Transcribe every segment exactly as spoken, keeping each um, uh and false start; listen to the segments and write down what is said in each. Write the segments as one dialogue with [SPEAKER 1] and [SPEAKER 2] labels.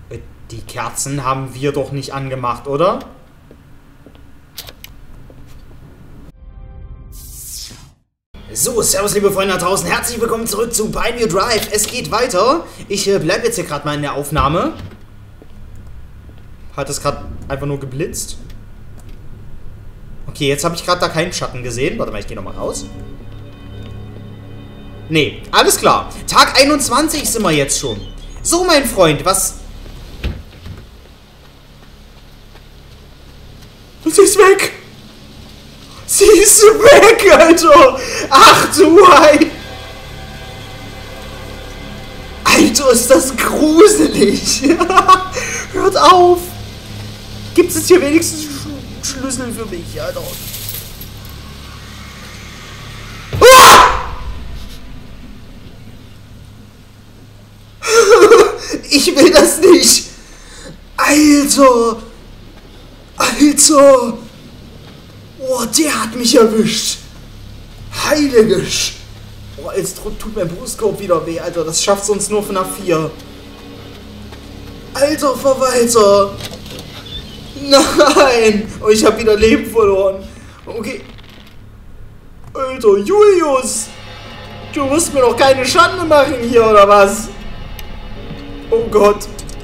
[SPEAKER 1] Die Kerzen haben wir doch nicht angemacht, oder? So, servus liebe Freunde da draußen, herzlich willkommen zurück zu Pioneer Drive. Es geht weiter. Ich äh, bleibe jetzt hier gerade mal in der Aufnahme. Hat es gerade einfach nur geblitzt? Okay, jetzt habe ich gerade da keinen Schatten gesehen. Warte mal, ich gehe nochmal raus. Nee, alles klar. Tag einundzwanzig sind wir jetzt schon. So, mein Freund, was... Sie ist weg! Sie ist weg, Alter! Ach du Heil! Alter, ist das gruselig! Hört auf! Gibt es hier wenigstens Sch Schlüssel für mich, Alter? Ah! Ich will das nicht! Alter! Alter! Oh, der hat mich erwischt! Heiliges! Oh, jetzt tut mein Brustkorb wieder weh, Alter. Das schafft sonst nur von einer vier. Alter Verwalter! Nein! Oh, ich habe wieder Leben verloren. Okay. Alter, Julius! Du wirst mir doch keine Schande machen hier, oder was? Oh Gott.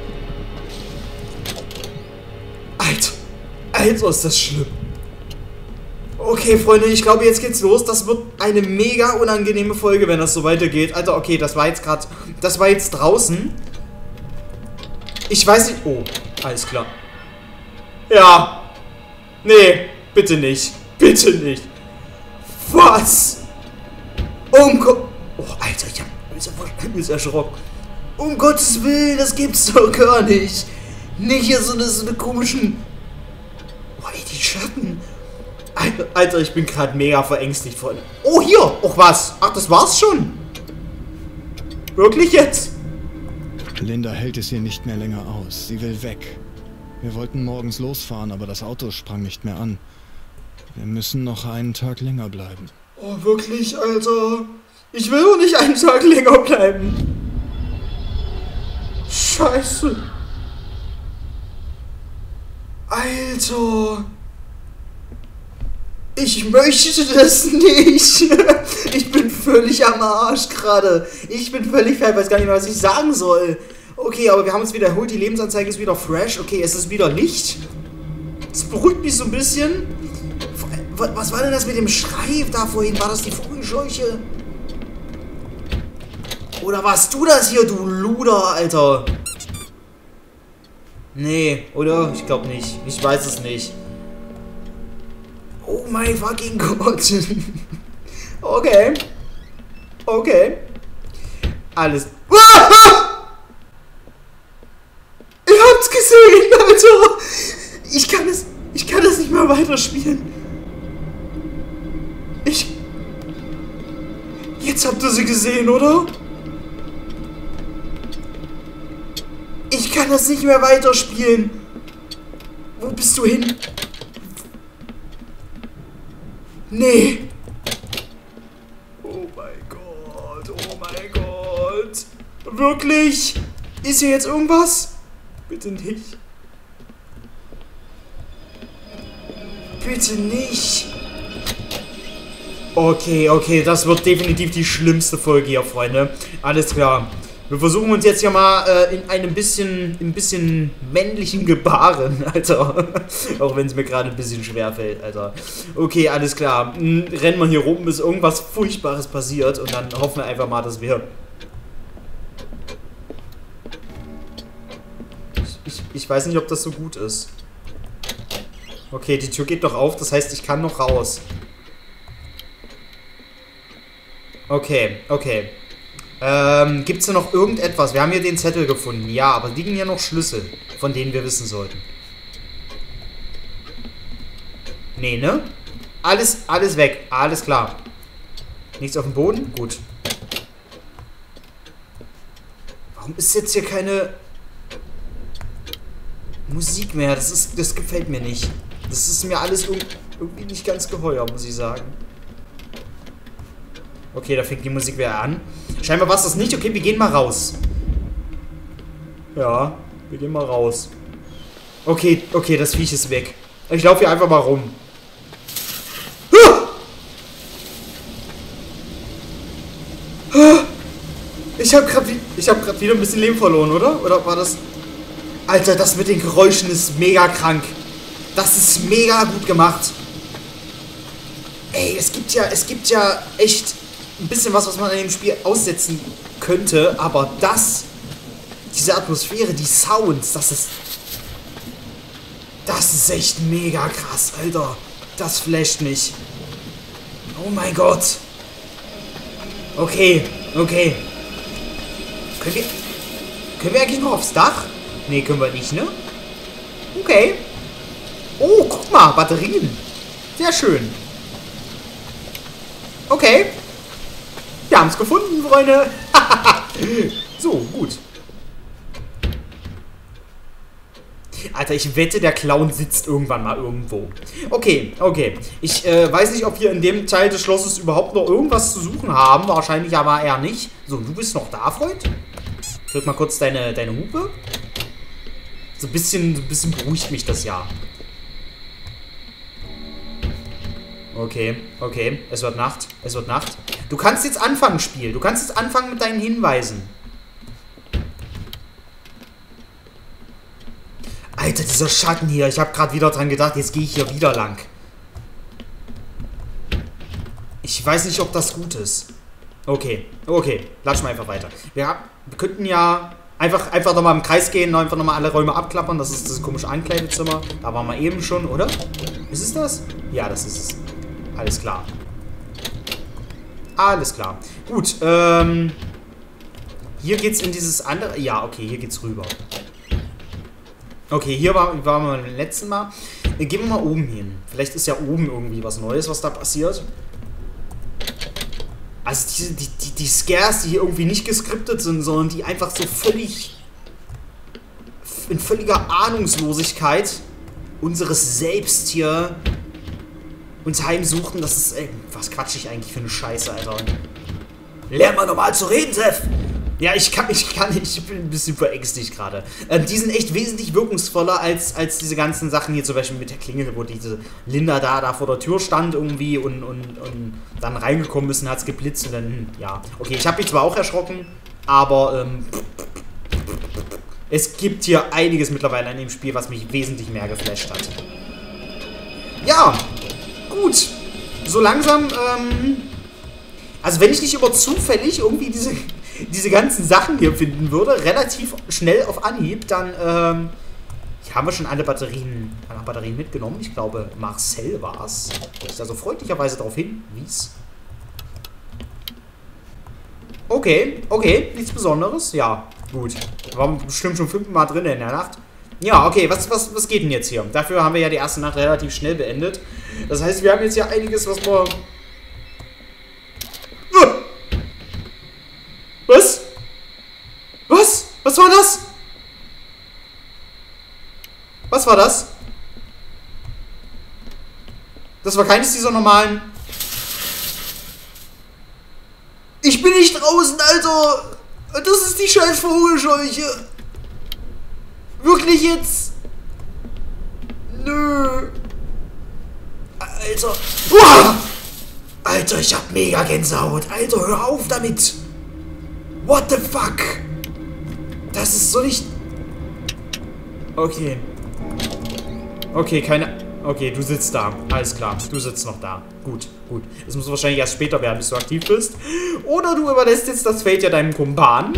[SPEAKER 1] Alter. Alter, ist das schlimm. Okay, Freunde, ich glaube, jetzt geht's los. Das wird eine mega unangenehme Folge, wenn das so weitergeht. Alter, okay, das war jetzt gerade... Das war jetzt draußen. Ich weiß nicht... Oh, alles klar. Ja. Nee, bitte nicht. Bitte nicht. Was? Um Gott... Oh, Alter, ich hab mich erschrocken. Um Gottes Willen, das gibt's doch gar nicht. Nicht hier so eine, so eine komischen... Oh, ey, die Schatten... Alter, ich bin gerade mega verängstigt, Freunde. Oh, hier! Och, was? Ach, das war's schon? Wirklich jetzt?
[SPEAKER 2] Linda hält es hier nicht mehr länger aus. Sie will weg. Wir wollten morgens losfahren, aber das Auto sprang nicht mehr an. Wir müssen noch einen Tag länger bleiben.
[SPEAKER 1] Oh, wirklich, Alter? Ich will doch nicht einen Tag länger bleiben. Scheiße. Alter... Ich möchte das nicht. Ich bin völlig am Arsch gerade. Ich bin völlig fertig, weiß gar nicht mehr, was ich sagen soll. Okay, aber wir haben uns wieder erholt. Die Lebensanzeige ist wieder fresh. Okay, es ist wieder Licht. Das beruhigt mich so ein bisschen. Was war denn das mit dem Schrei da vorhin? War das die Vogelscheuche? Oder warst du das hier, du Luder, Alter? Nee, oder? Ich glaube nicht. Ich weiß es nicht. Oh mein fucking Gott. Okay. Okay. Alles. Ihr habt's gesehen, Alter. Ich kann es. Ich kann es nicht mehr weiterspielen. Ich. Jetzt habt ihr sie gesehen, oder? Ich kann das nicht mehr weiterspielen. Wo bist du hin? Nee. Oh mein Gott, oh mein Gott. Wirklich? Ist hier jetzt irgendwas? Bitte nicht. Bitte nicht. Okay, okay, das wird definitiv die schlimmste Folge hier, Freunde. Alles klar. Wir versuchen uns jetzt ja mal äh, in einem bisschen, ein bisschen männlichen Gebaren, Alter. Auch wenn es mir gerade ein bisschen schwer fällt, Alter. Okay, alles klar. Rennen wir hier rum, bis irgendwas Furchtbares passiert. Und dann hoffen wir einfach mal, dass wir... Ich, ich weiß nicht, ob das so gut ist. Okay, die Tür geht doch auf, das heißt, ich kann noch raus. Okay, okay. Ähm, gibt's da noch irgendetwas? Wir haben hier den Zettel gefunden. Ja, aber liegen hier noch Schlüssel, von denen wir wissen sollten. Nee, ne? Alles, alles weg. Alles klar. Nichts auf dem Boden? Gut. Warum ist jetzt hier keine Musik mehr? Das ist, das gefällt mir nicht. Das ist mir alles irgendwie nicht ganz geheuer, muss ich sagen. Okay, da fängt die Musik wieder an. Scheinbar war es das nicht. Okay, wir gehen mal raus. Ja. Wir gehen mal raus. Okay, okay, das Viech ist weg. Ich laufe hier einfach mal rum. Ich habe gerade ich hab grad wieder ein bisschen Leben verloren, oder? Oder war das... Alter, das mit den Geräuschen ist mega krank. Das ist mega gut gemacht. Ey, es gibt ja, es gibt ja echt ein bisschen was, was man in dem Spiel aussetzen könnte. Aber das, diese Atmosphäre, die Sounds, das ist... Das ist echt mega krass, Alter. Das flasht mich. Oh mein Gott. Okay, okay. Können wir... Können wir eigentlich noch aufs Dach? Nee, können wir nicht, ne? Okay. Oh, guck mal, Batterien. Sehr schön. Okay. Wir haben es gefunden, Freunde. So, gut. Alter, ich wette, der Clown sitzt irgendwann mal irgendwo. Okay, okay. Ich äh, weiß nicht, ob wir in dem Teil des Schlosses überhaupt noch irgendwas zu suchen haben. Wahrscheinlich aber eher nicht. So, du bist noch da, Freund? Drück mal kurz deine, deine Hupe. So ein bisschen, so ein bisschen beruhigt mich das ja. Okay, okay. Es wird Nacht. Es wird Nacht. Du kannst jetzt anfangen, Spiel. Du kannst jetzt anfangen mit deinen Hinweisen. Alter, dieser Schatten hier. Ich habe gerade wieder dran gedacht, jetzt gehe ich hier wieder lang. Ich weiß nicht, ob das gut ist. Okay, okay. Latsch mal einfach weiter. Wir, haben, wir könnten ja einfach, einfach nochmal im Kreis gehen, einfach nochmal alle Räume abklappern. Das ist das komische Ankleidezimmer. Da waren wir eben schon, oder? Ist es das? Ja, das ist es. Alles klar. Alles klar. Gut, ähm... hier geht's in dieses andere... Ja, okay, hier geht's rüber. Okay, hier war, waren wir beim letzten Mal. Gehen wir mal oben hin. Vielleicht ist ja oben irgendwie was Neues, was da passiert. Also die, die, die, die Scares, die hier irgendwie nicht geskriptet sind, sondern die einfach so völlig... in völliger Ahnungslosigkeit unseres Selbst hier uns heimsuchten. Das ist... Ey, was quatsch ich eigentlich für eine Scheiße, Alter. Lern mal normal zu reden, Seth! Ja, ich kann, ich kann nicht, ich bin ein bisschen verängstigt gerade. Ähm, die sind echt wesentlich wirkungsvoller als, als diese ganzen Sachen hier, zum Beispiel mit der Klingel, wo diese Linda da, da vor der Tür stand irgendwie und, und, und dann reingekommen ist und hat es geblitzt und dann, ja. Okay, ich habe mich zwar auch erschrocken, aber ähm, es gibt hier einiges mittlerweile in dem Spiel, was mich wesentlich mehr geflasht hat. Ja, gut. So langsam, ähm, also wenn ich nicht über zufällig irgendwie diese... diese ganzen Sachen hier finden würde, relativ schnell auf Anhieb, dann, ähm, hier haben wir schon alle Batterien, alle Batterien mitgenommen. Ich glaube, Marcel war es, der sich da so freundlicherweise darauf hinwies. Okay, okay, nichts Besonderes. Ja, gut. Wir waren bestimmt schon fünfmal drin in der Nacht. Ja, okay, was, was, was geht denn jetzt hier? Dafür haben wir ja die erste Nacht relativ schnell beendet. Das heißt, wir haben jetzt ja einiges, was wir... Was? Was? Was war das? Was war das? Das war keines dieser normalen... Ich bin nicht draußen, Alter! Das ist die scheiß Vogelscheuche! Wirklich jetzt? Nö. Alter. Uah! Alter, ich hab mega Gänsehaut. Alter, hör auf damit. What the fuck? Das ist so nicht... Okay. Okay, keine... Okay, du sitzt da. Alles klar. Du sitzt noch da. Gut, gut. Es muss wahrscheinlich erst später werden, bis du aktiv bist. Oder du überlässt jetzt das Feld ja deinem Kumpan.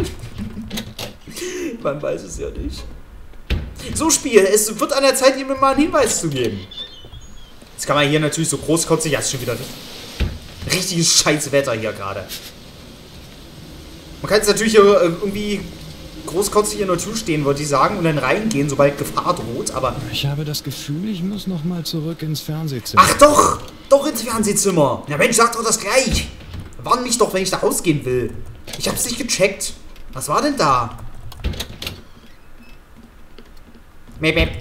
[SPEAKER 1] Man weiß es ja nicht. So, Spiel. Es wird an der Zeit, ihm mal einen Hinweis zu geben. Jetzt kann man hier natürlich so großkotzig... Ja, ist schon wieder richtiges Scheißwetter hier gerade. Man kann jetzt natürlich hier irgendwie großkotzig in der Tür stehen, würde ich sagen, und dann reingehen, sobald Gefahr droht, aber...
[SPEAKER 2] Ich habe das Gefühl, ich muss noch mal zurück ins Fernsehzimmer.
[SPEAKER 1] Ach doch! Doch ins Fernsehzimmer! Na Mensch, sag doch das gleich! Warn mich doch, wenn ich da rausgehen will. Ich hab's nicht gecheckt. Was war denn da? Mep, mep.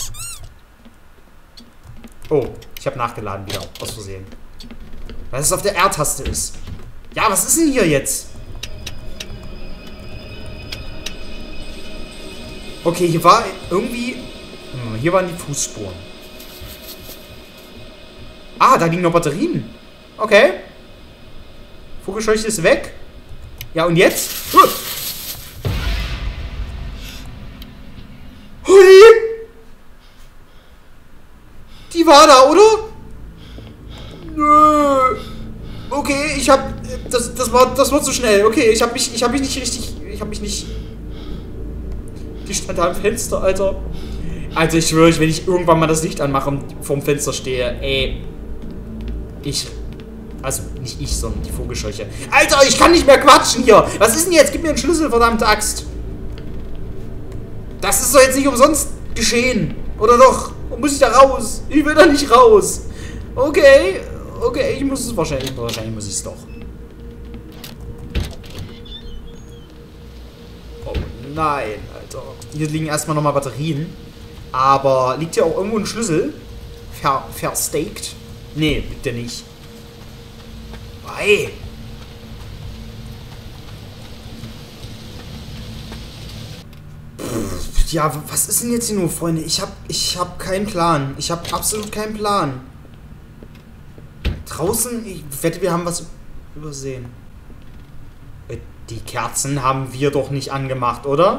[SPEAKER 1] Oh, ich habe nachgeladen wieder, aus Versehen. Weil es auf der R-Taste ist. Ja, was ist denn hier jetzt? Okay, hier war irgendwie... Hier waren die Fußspuren. Ah, da liegen noch Batterien. Okay. Vogelscheuche ist weg. Ja, und jetzt? Huh. Hui! Die war da, oder? Nö. Okay, ich hab... Das, das, war, das war zu schnell. Okay, ich hab mich, ich hab mich nicht richtig... Ich hab mich nicht... Die stand da am Fenster, Alter. Also ich schwöre, wenn ich irgendwann mal das Licht anmache und vorm Fenster stehe, ey. Ich... Also, nicht ich, sondern die Vogelscheuche. Alter, ich kann nicht mehr quatschen hier. Was ist denn jetzt? Gib mir einen Schlüssel, verdammte Axt. Das ist doch jetzt nicht umsonst geschehen. Oder doch? Muss ich da raus? Ich will da nicht raus. Okay. Okay, ich muss es wahrscheinlich. Wahrscheinlich muss ich es doch. Oh nein, Alter. Hier liegen erstmal nochmal Batterien. Aber liegt hier auch irgendwo ein Schlüssel? Ver verstaked? Nee, bitte nicht. Hey. Pff, ja, was ist denn jetzt hier nur, Freunde? Ich hab, ich hab keinen Plan. Ich hab absolut keinen Plan. Draußen, ich wette, wir haben was übersehen. Die Kerzen haben wir doch nicht angemacht, oder?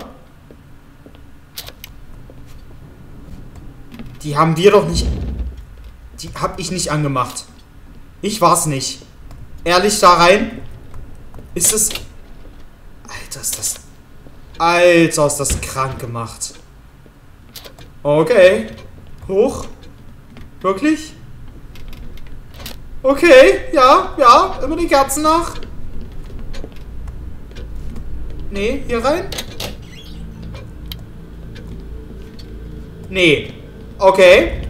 [SPEAKER 1] Die haben wir doch nicht... Die hab ich nicht angemacht. Ich war's nicht. Ehrlich da rein? Ist das... Alter, ist das... Alter, ist das krank gemacht. Okay. Hoch. Wirklich? Okay, ja, ja. Immer die Kerzen nach. Nee, hier rein? Nee. Okay.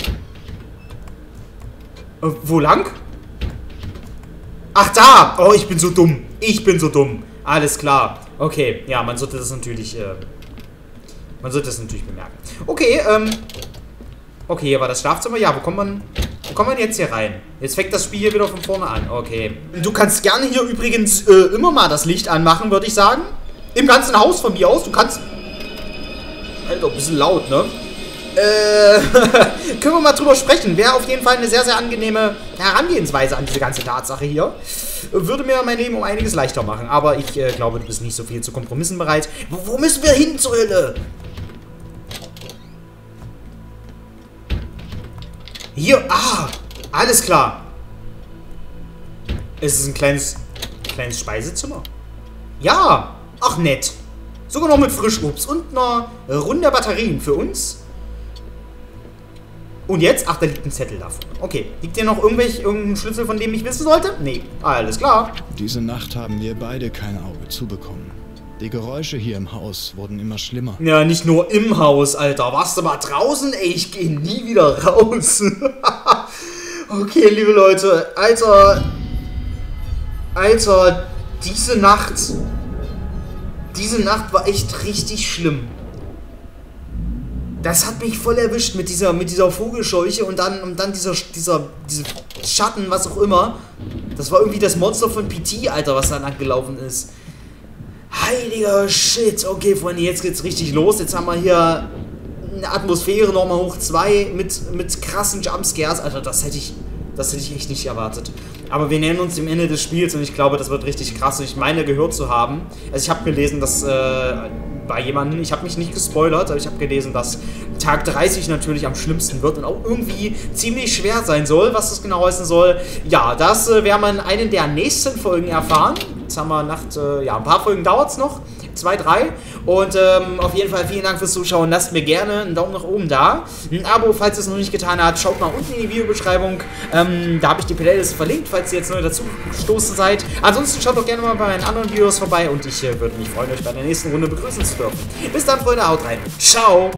[SPEAKER 1] Äh, wo lang? Ach, da! Oh, ich bin so dumm. Ich bin so dumm. Alles klar. Okay, ja, man sollte das natürlich, äh, man sollte das natürlich bemerken. Okay, ähm, okay, hier war das Schlafzimmer. Ja, wo kommt man, wo kommt man jetzt hier rein? Jetzt fängt das Spiel hier wieder von vorne an. Okay. Du kannst gerne hier übrigens, äh, immer mal das Licht anmachen, würde ich sagen. Im ganzen Haus von mir aus. Du kannst, Alter, ein bisschen laut, ne? Äh, können wir mal drüber sprechen. Wäre auf jeden Fall eine sehr, sehr angenehme Herangehensweise an diese ganze Tatsache hier. Würde mir mein Leben um einiges leichter machen. Aber ich äh, glaube, du bist nicht so viel zu Kompromissen bereit. Wo, wo müssen wir hin zur Hölle? Hier, ah, alles klar. Es ist ein kleines, kleines Speisezimmer. Ja, ach nett. Sogar noch mit Frischobst und einer Runde Batterien für uns. Und jetzt? Ach, da liegt ein Zettel davon. Okay. Liegt hier noch irgendwelch, irgendein Schlüssel, von dem ich wissen sollte? Nee. Alles klar.
[SPEAKER 2] Diese Nacht haben wir beide kein Auge zubekommen. Die Geräusche hier im Haus wurden immer schlimmer.
[SPEAKER 1] Ja, nicht nur im Haus, Alter. Warst du mal draußen? Ey, ich gehe nie wieder raus. Okay, liebe Leute. Alter. Alter. Diese Nacht. Diese Nacht war echt richtig schlimm. Das hat mich voll erwischt mit dieser, mit dieser Vogelscheuche und dann, und dann dieser, dieser, diese Schatten, was auch immer. Das war irgendwie das Monster von P T, Alter, was dann angelaufen ist. Heiliger Shit. Okay, Freunde, jetzt geht's richtig los. Jetzt haben wir hier eine Atmosphäre nochmal hoch zwei mit, mit krassen Jumpscares. Alter, das hätte ich, das hätte ich echt nicht erwartet. Aber wir nähern uns dem Ende des Spiels und ich glaube, das wird richtig krass. Und ich meine, gehört zu haben. Also ich habe gelesen, dass äh, bei jemandem, ich habe mich nicht gespoilert, aber ich habe gelesen, dass Tag dreißig natürlich am schlimmsten wird und auch irgendwie ziemlich schwer sein soll. Was das genau heißen soll, ja, das äh, werden wir in einer der nächsten Folgen erfahren. Jetzt haben wir Nacht, äh, ja, ein paar Folgen dauert es noch. Zwei, drei. Und ähm, auf jeden Fall vielen Dank fürs Zuschauen. Lasst mir gerne einen Daumen nach oben da. Ein Abo, falls ihr es noch nicht getan habt. Schaut mal unten in die Videobeschreibung. Ähm, da habe ich die Playlist verlinkt, falls ihr jetzt neu dazu gestoßen seid. Ansonsten schaut doch gerne mal bei meinen anderen Videos vorbei. Und ich äh, würde mich freuen, euch bei der nächsten Runde begrüßen zu dürfen. Bis dann, Freunde. Haut rein. Ciao.